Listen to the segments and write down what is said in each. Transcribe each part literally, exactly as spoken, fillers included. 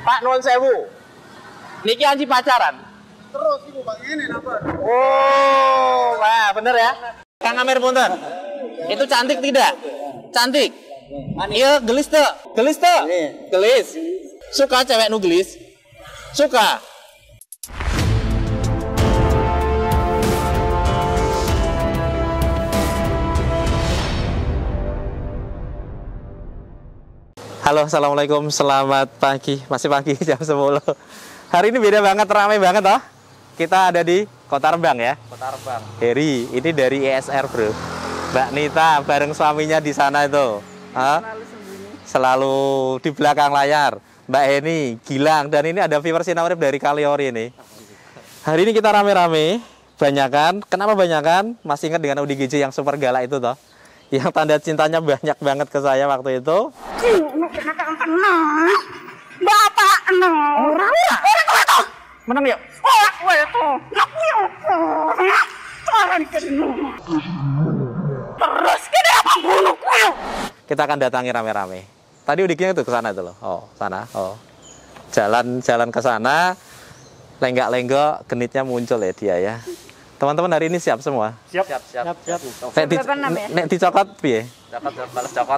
Pak nuwun sewu. Niki anji pacaran. Terus ibu Pak ini napa? Oh, wah bener ya. Kang Amir punten. Itu cantik tidak? Cantik. Iya, gelis tuh. Gelis tuh. Gelis. Suka cewek nu gelis? Suka. Halo, assalamualaikum, selamat pagi. Masih pagi jam sepuluh. Hari ini beda banget, ramai banget toh. Kita ada di Kota Rembang ya. Kota Rembang. Heri, ini dari E S R bro. Mbak Nita bareng suaminya di sana itu. Hah? Selalu sembunyi. Selalu di belakang layar. Mbak Eni, Gilang, dan ini ada viewer Sinarip dari Kaliori ini. Hari ini kita rame-rame, banyakan. Kenapa banyakan? Masih ingat dengan O D G J yang super galak itu toh? Yang tanda cintanya banyak banget ke saya waktu itu. Bapak no. Orang itu. Menang yuk. Oh, itu. Terus kita apa bunuh kuyu. Kita akan datangi rame-rame. Tadi udiknya itu ke sana itu loh. Oh, sana. Oh. Jalan-jalan ke sana. Lenggak-lenggok genitnya muncul ya dia ya. Teman-teman hari ini siap semua? Siap, siap, siap. siap. siap. Nek di, nek dicokot piye? Dapat balas cokot.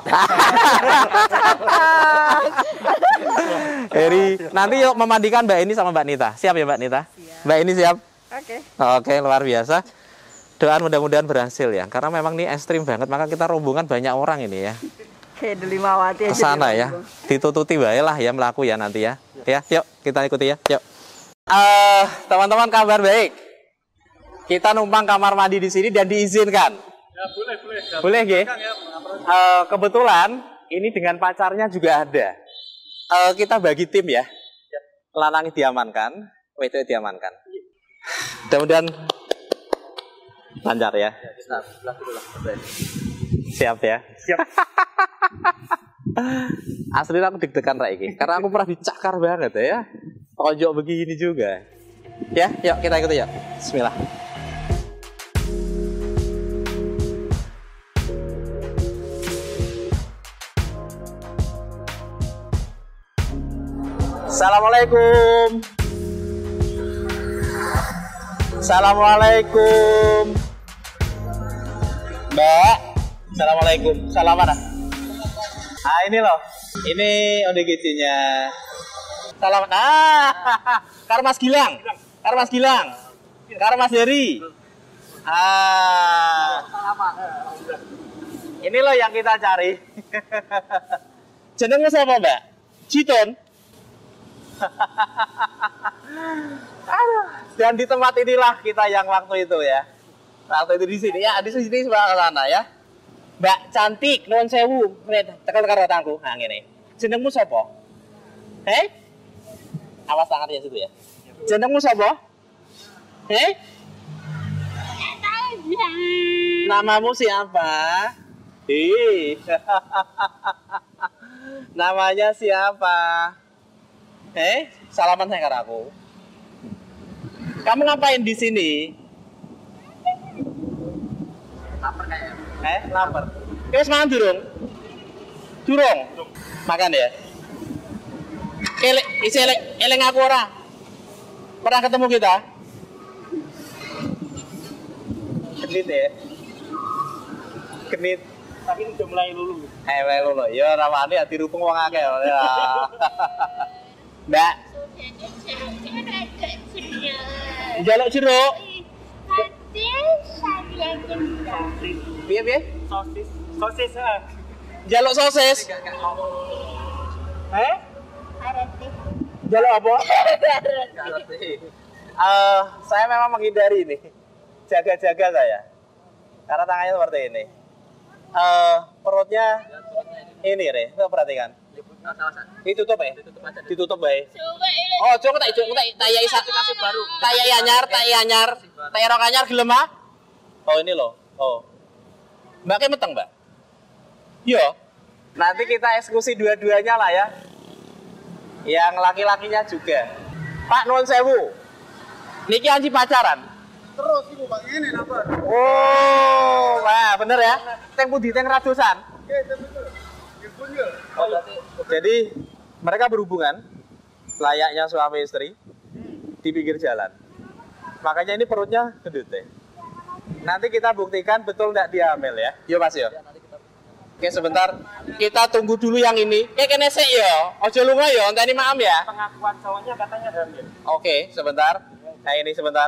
Heri, nanti yuk memandikan Mbak Eni sama Mbak Nita. Siap ya Mbak Nita? Siap. Mbak Eni siap? Oke. Oke, luar biasa. Doa mudah-mudahan berhasil ya. Karena memang ini ekstrim banget, maka kita rombongan banyak orang ini ya. Kayak Delimawati aja. Kesana ya. Ditututi bae lah ya melaku ya nanti ya. Ya, yuk kita ikuti ya. Yuk. Uh, teman-teman kabar baik. Kita numpang kamar mandi di sini dan diizinkan. Ya, boleh, boleh. Boleh, nggih? Uh, kebetulan ini dengan pacarnya juga ada. Uh, kita bagi tim ya. Lanang diamankan, wedok diamankan. Mudah-mudahan lancar ya. Siap ya. Siap. Asli aku deg-degan Rak iki. Karena aku pernah dicakar banget ya. Tojok begini juga. Ya, yuk kita ikuti ya. Bismillah. Assalamualaikum. Assalamualaikum. Mbak. Assalamualaikum. Salam mana? Ah ini loh. Ini O D G J-nya. Salam. Ah, karo Mas Gilang. Karo Mas Gilang. Karo Mas Heri. Ah. Ini loh yang kita cari. Jenengnya siapa, Mbak? Citon. Dan di tempat inilah kita yang waktu itu ya. Waktu itu di sini ya, di sini sebelah sana ya. Mbak cantik, nuwun sewu. Tekan karo tangku. Nah ngene. Jenengmu sapa? Heh? Awas tangan ya situ ya. Jenengmu sapa? Heh? Namamu siapa? Ih. Namanya siapa? Eh, salaman saya karo aku. Kamu ngapain di sini? Lapar kayak. Eh, lapar. Wis mangan durung? Durung. Makan ya. Elek, isi elek, eleng aku ora. Pernah ketemu kita? Genit ya. Genit. Tapi ini udah mulai lulu. Eh, mulai lulu. Ya ramane ati rupeng wong akeh ya. Mbak. Jaluk jeruk. Piye piye? Sosis. Sosis. Ah. Jaluk sosis. Eh? Jaluk apa? uh, saya memang menghindari ini. Jaga-jaga saya. Karena tangannya seperti ini. Uh, perutnya ini Re, coba perhatikan. Ditutup ya? Ditutup bae. Oh, coba tak coba tak tayai satu kasih baru. Tayai anyar, tayai anyar. Tayai rok anyar gelem ah? Oh, ini loh. Oh. Mbak ke meteng, Mbak? Yo. Nanti kita eksekusi dua-duanya lah ya. Yang laki-lakinya juga. Pak nuwun sewu. Niki anji pacaran. Terus ibu Pak ini napa? Oh, wah bener ya. Teng pundi teng radosan. Oke, betul. Oh, jadi mereka berhubungan layaknya suami istri di pinggir jalan. Makanya ini perutnya gendut deh. Nanti kita buktikan betul nggak dia hamil ya. Yuk Mas yo. Oke sebentar, kita tunggu dulu yang ini. Kayak kene sik ya. Ojo lunga ya, enteni maam ya. Pengakuan cowoknya katanya hamil. Oke, sebentar. Nah ini sebentar.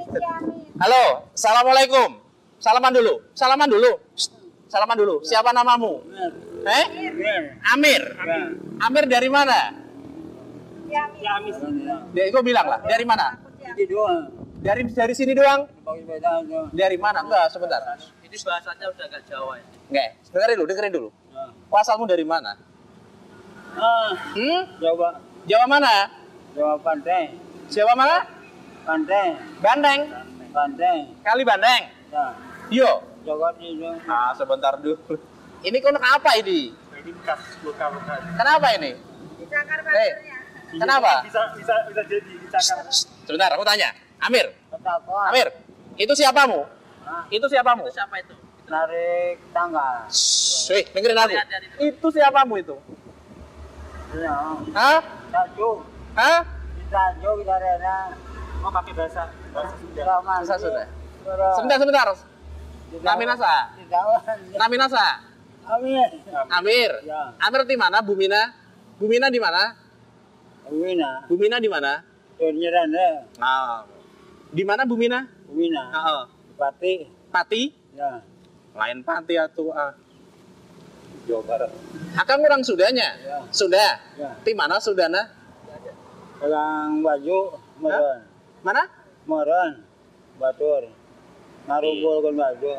Halo, assalamualaikum. Salaman dulu, salaman dulu. Shh, salaman dulu. Siapa namamu? Eh? Amir. Amir dari mana? Ciamis. Dia itu bilang lah. Dari mana? Dari dari sini doang. Dari mana? Enggak, sebentar. Ini bahasanya udah agak Jawa ya. Enggak, dengerin dulu, dengerin dulu. Asalmu dari mana? Ah, Hmm? Jawa. Jawa mana? Jawa Pantai. Jawa mana? Pantai. Bandeng. Pantai. Kali Bandeng. Ya. Yo. Jawa itu. Ah, sebentar dulu. Ini konek apa ini? Ini khas lokal-lokal. Kenapa ini? Eh, kenapa? Bisa bisa bisa jadi dicakar. Sebentar, aku tanya. Amir, Petapa. Amir, itu siapamu? Hah? Itu siapamu? Itu siapa itu? Narik tangga. Shh, wih, dengerin aku. Itu siapamu itu? Iya. Hah? Tanjung. Hah? Di Tanjung kita rena. Oh pakai bahasa bahasa Sunda. Susah, sudah. Sebentar, sebentar. Naminasa. Naminasa. Amin. Amir. Ya. Amir di mana? Bumina? Bumina di mana? Wina. Bumina di mana? Penyeran deh. Nah. Di mana Bumina? Wina. Heeh. Pati. Pati? Ya. Lain Pati atau ah. Jawa Barat. Akang orang Sudanya? Ya. Sudah. Ya. Di mana Sudana? Pegang baju. Moron. Mana? Moron. Batur. Ngarumpul kan baju.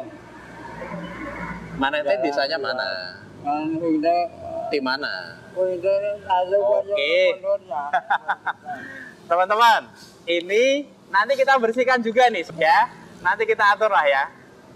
Mana itu desanya mana? Kan kita. Di mana? Kita ada baju. Oke. Teman-teman, ini nanti kita bersihkan juga nih ya. Nanti kita atur lah ya.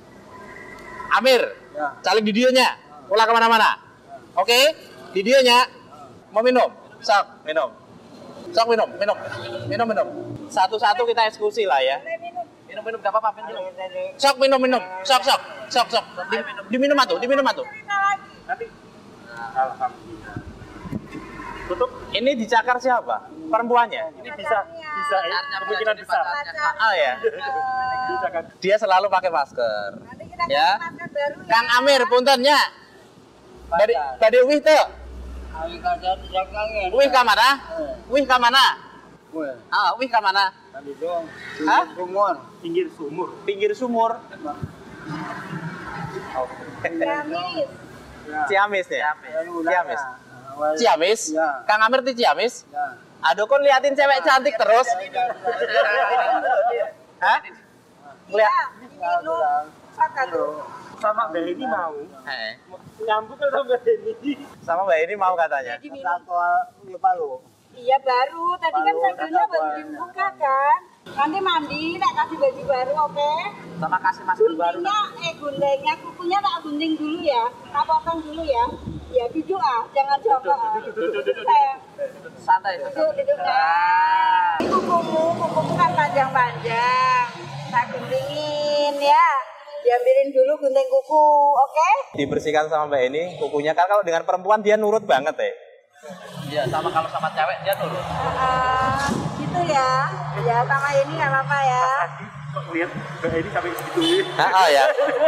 Amir, Ya. calik di dionya. Ulah kemana-mana. Oke, di dionya. Mau minum? Sok, minum. Sok minum, minum. Minum, minum. Satu-satu kita eksekusi lah ya. Minum, minum, gak apa-apa. Minum. Sok, minum, minum. Sok, sok. Sok, sok. Di, diminum atuh, diminum atuh. Nanti. Alhamdulillah. Tutup. Ini dicakar siapa? Perempuannya? Ini bisa bisa ya. Kemungkinan besar. Ah ya. Bisa kan. Dia selalu pakai masker. Ya. Kang Amir, puntennya. Dari dari wih tuh. Awi kaca dijakangin. Wih ka mana? Wih ka mana? Wih. Ah, wih ka mana? Tadi dong. Hah? Sumur. Pinggir sumur. Pinggir sumur. Ciamis. Ciamis ya? Ciamis. Ciamis? Ya. Kang Amir di Ciamis? Ya. Aduh, kon liatin cewek cantik terus. Hah? Lihat. Sama Mbak ini mau. Eh, Nyambung kan sama Mbak ini. sama Mbak ini mau katanya. Satu Palu. Iya baru, tadi kan sadunya baru dibuka kan. Nanti mandi, nak kasih baju baru, oke? Sama kasih masker baru. Guntingnya, eh guntingnya, kukunya tak gunting dulu ya. Tak potong dulu ya. Ya duduk ah, jangan jongkok. ah. Santai. Duduk, duduk nah. Kukumu, kukumu kan panjang-panjang. Tak guntingin ya. Diambilin dulu gunting kuku, oke? Dibersihkan sama Mbak ini kukunya, kan kalau dengan perempuan dia nurut banget ya. Iya, sama kalau sama cewek dia nurut. Ah, gitu ya. Ya sama ini nggak apa-apa ya. Kok lihat Mbak ini sampai segitu. Ah ya.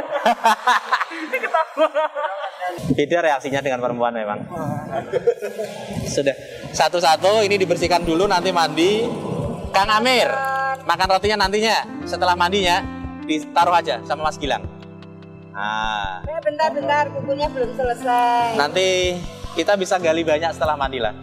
Beda reaksinya dengan perempuan memang. Sudah satu-satu ini dibersihkan dulu, nanti mandi. Kang Amir, makan rotinya nantinya setelah mandinya ditaruh aja sama Mas Gilang. Nah, Eh, bentar-bentar, kukunya belum selesai. nanti kita bisa gali banyak setelah mandi lah.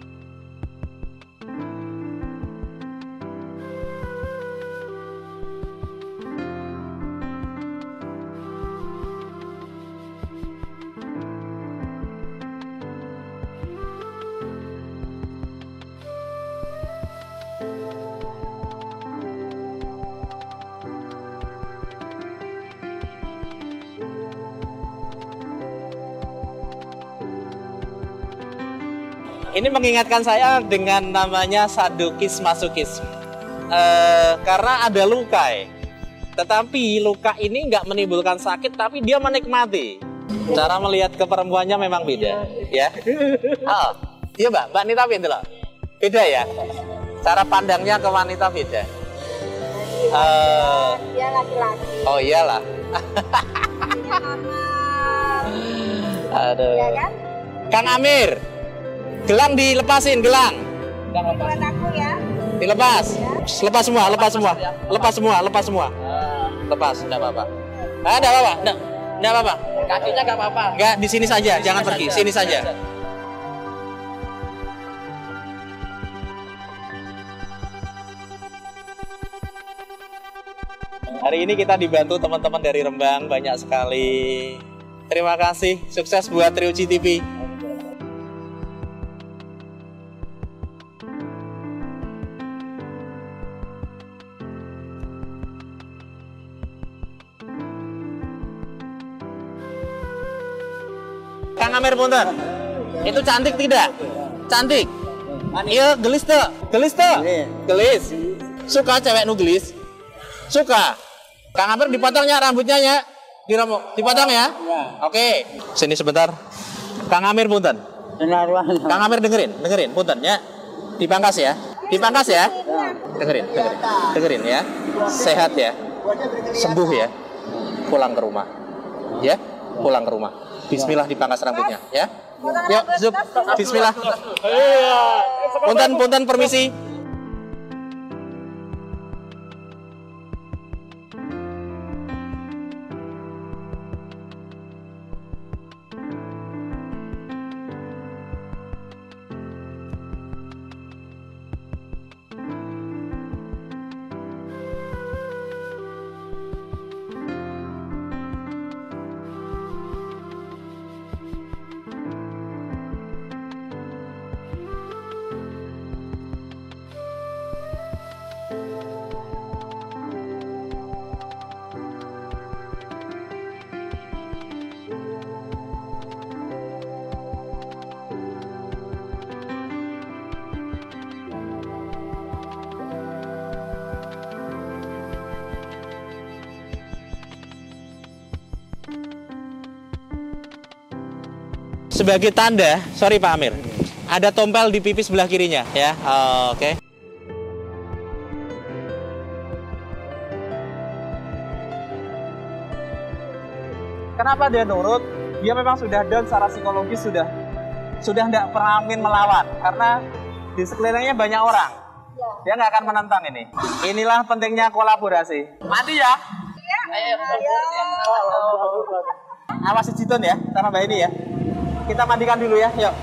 Ini mengingatkan saya dengan namanya sadokis masukis. Eh, karena ada luka, ya. Tetapi luka ini nggak menimbulkan sakit, tapi dia menikmati. Cara melihat ke perempuannya memang beda, ya. Oh, iya mbak, mbak Nita pinter loh. Beda ya? Cara pandangnya ke wanita beda. Uh, Dia laki-laki. oh iyalah. Dia mama. Aduh. Ya kan? Kang Amir, gelang dilepasin, gelang. Buat aku ya. Dilepas. Lepas semua, lepas semua. Lepas semua, lepas semua. Lepas, enggak apa-apa. Ah, enggak apa-apa. Enggak, enggak apa-apa. Kakinya nggak apa-apa. Enggak, di sini saja, jangan pergi. Sini saja. Hari ini kita dibantu teman-teman dari Rembang banyak sekali. Terima kasih, sukses buat Triuji T V. Kang Amir punten. Itu cantik tidak? Cantik. Iya, gelis tuh. Gelis tuh. Gelis. Suka cewek nu gelis? Suka. Kang Amir dipotongnya rambutnya ya. Dirambut. Dipotong ya? Oke. Sini sebentar. Kang Amir punten. Kang Amir dengerin, dengerin punten ya. Dipangkas ya. Dipangkas ya. Dengerin, dengerin. Dengerin ya. Sehat ya. Sembuh ya. Pulang ke rumah. Ya, pulang ke rumah. Bismillah dipangkas rambutnya ya. Yuk, zup. Bismillah. Punten, punten permisi. Sebagai tanda, sorry Pak Amir, ada tompel di pipi sebelah kirinya ya. Oh, oke. Okay. Kenapa dia nurut? Dia memang sudah down secara psikologis, sudah sudah tidak pernah ingin melawan karena di sekelilingnya banyak orang. Dia nggak akan menentang ini. Inilah pentingnya kolaborasi. Mati ya. Iya. Awas Jitun ya, sama Mbak ini ya. Kita mandikan dulu ya, yuk.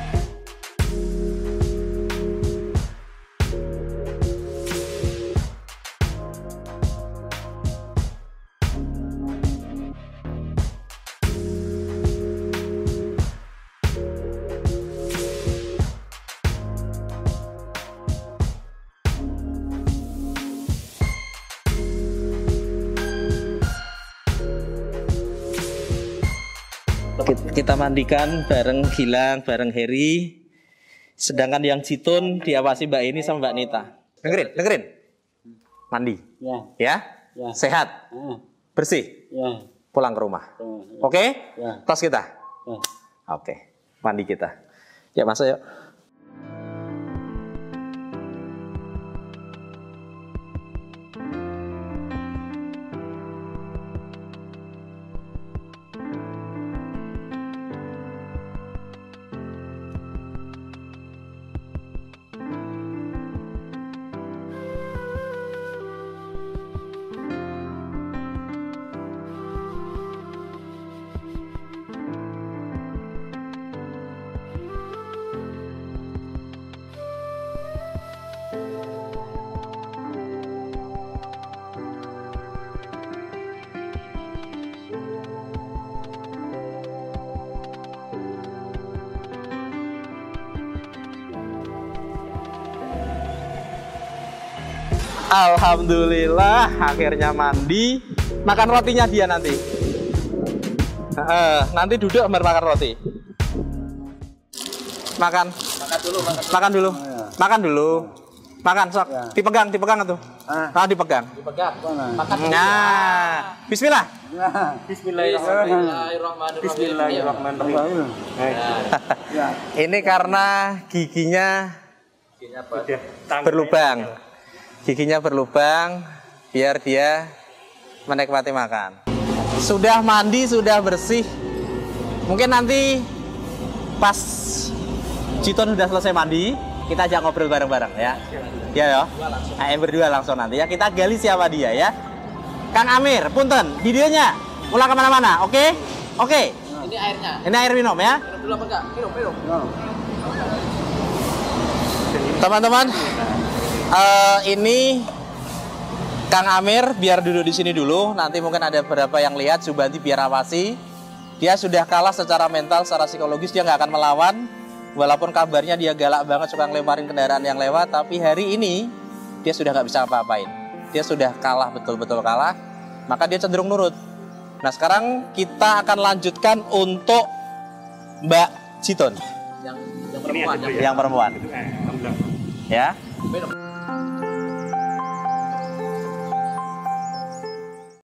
Kita mandikan bareng Gilang, bareng Heri. Sedangkan yang Jitun diawasi Mbak ini sama Mbak Nita. Dengerin, dengerin. Mandi. Ya. Ya? Ya. Sehat. Ya. Bersih. Ya. Pulang ke rumah. Ya. Oke? Ya. Tos kita. Ya. Oke. Mandi kita. Ya, masuk yuk. Alhamdulillah akhirnya mandi. Makan rotinya dia nanti. Uh, nanti duduk makan roti. Makan. Makan dulu. Makan, makan dulu. Ya. Makan dulu. Makan sok. Ya. Dipegang, dipegang tuh. Ah, ah dipegang. Dipegang. Makan. Nah, Bismillah. Ya. Bismillahirrahmanirrahim. Bismillahirrahmanirrahim. Ya. Ini karena giginya Udah, tangga berlubang. ini. Giginya berlubang biar dia menikmati makan. Sudah mandi, sudah bersih. Mungkin nanti pas Citon sudah selesai mandi, kita ajak ngobrol bareng-bareng ya. Ya ya. Ayo berdua langsung nanti ya. Kita gali siapa dia ya. Kang Amir, punten, videonya ulang kemana-mana, oke? Oke. Ini airnya. Ini air minum ya. Minum dulu apa enggak? Minum, minum. Teman-teman, eh, ini Kang Amir biar duduk di sini dulu. Nanti mungkin ada beberapa yang lihat, Subanti biar awasi. Dia sudah kalah secara mental, secara psikologis dia nggak akan melawan. Walaupun kabarnya dia galak banget, suka ngelemparin kendaraan yang lewat, tapi hari ini dia sudah nggak bisa apa-apain. Dia sudah kalah, betul-betul kalah. Maka dia cenderung nurut. Nah sekarang kita akan lanjutkan untuk Mbak Citon, Yang yang Ini perempuan. ada Yang ya? yang perempuan, Eh, alhamdulillah. ya. minum.